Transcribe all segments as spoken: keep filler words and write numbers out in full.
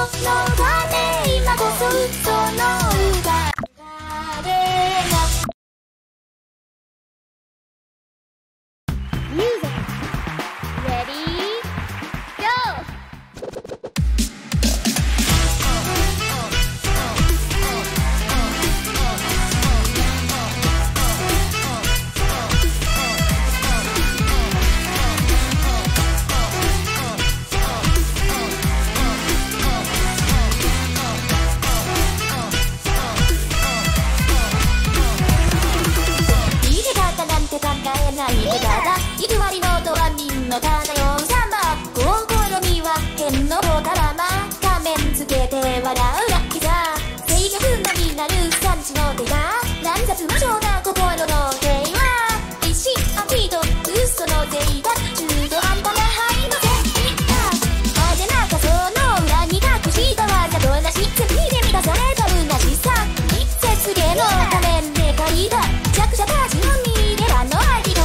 のがね今こそ嘘のがれがミュージックレディーゴーいきわりのとはみんなただよさま心には変のからま仮面つけて笑うだけさ正義なになる産地の手が乱雑無情な心の平和一心アンティート嘘の税が中途半端な敗のせいだあでなかその裏に隠したわざとなし罪で満たされたうなしさ一節芸の仮面で書いた弱者たちの身ではのありが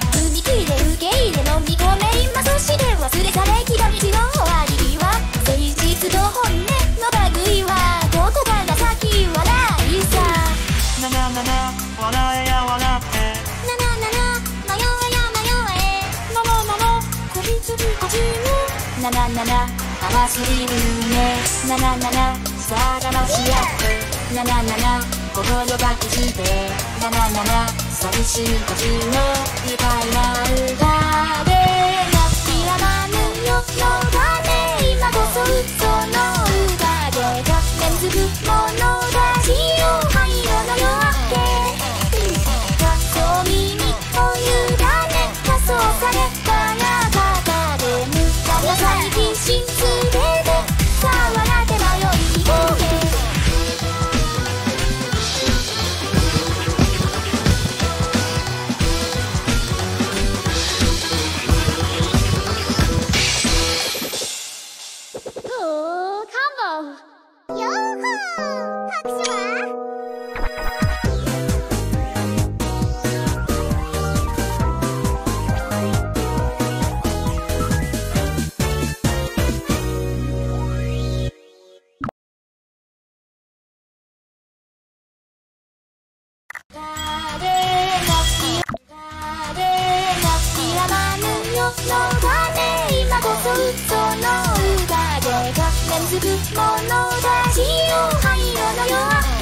飲み込め今そして忘れ去れきら道の終わりは誠実と本音の類はどこから先はないさなななな笑えや笑ってなななな迷えや迷えななななこびつりこじむなななな甘すぎるねななななさらまし合ってなななな心がくしてなななな寂しいこじの愉快な歌でいらまぬよのがね今こそ嘘の歌で画面つくものだしよ灰色の夜明けそう耳を委ね仮装されたらかで無駄な最近心すべて触らて迷い込めのがね今こそ嘘の歌で画面つくものだしよ灰色の夜明け